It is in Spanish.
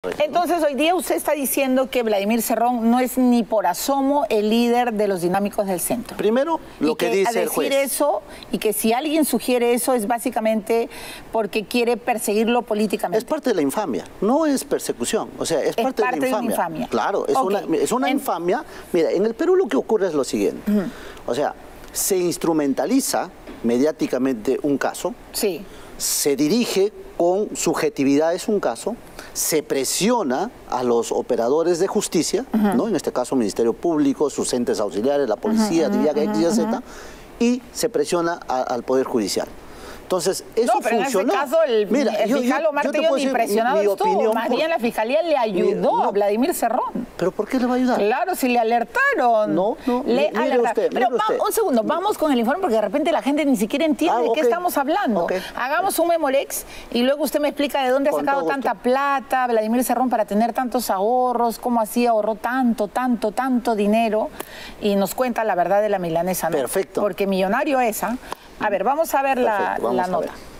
Entonces, hoy día usted está diciendo que Vladimir Cerrón no es ni por asomo el líder de los dinámicos del centro. Primero, lo que dice el juez. Eso, y que si alguien sugiere eso es básicamente porque quiere perseguirlo políticamente. Es parte de la infamia, no es persecución. O sea, es parte de la infamia. Claro, es una infamia. Mira, en el Perú lo que ocurre es lo siguiente. O sea, se instrumentaliza mediáticamente un caso. Sí. Se dirige con subjetividades un caso, se presiona a los operadores de justicia, ¿no? En este caso Ministerio Público, sus entes auxiliares, la policía, DIVIAC, X, Y, Z, y se presiona al Poder Judicial. Entonces, eso funcionó. En este caso, el fiscal Omar Tello ni impresionado estuvo. Más bien la fiscalía le ayudó a Vladimir Cerrón. ¿Pero por qué le va a ayudar? Claro, si le alertaron. No, le alertaron. Pero un segundo, vamos con el informe porque de repente la gente ni siquiera entiende de qué estamos hablando. Hagamos un Memolex y luego usted me explica de dónde ha sacado tanta plata Vladimir Cerrón para tener tantos ahorros, cómo así ahorró tanto dinero, y nos cuenta la verdad de la milanesa, ¿no? Perfecto. Porque millonario es, ¿ah? A ver, vamos a ver la nota.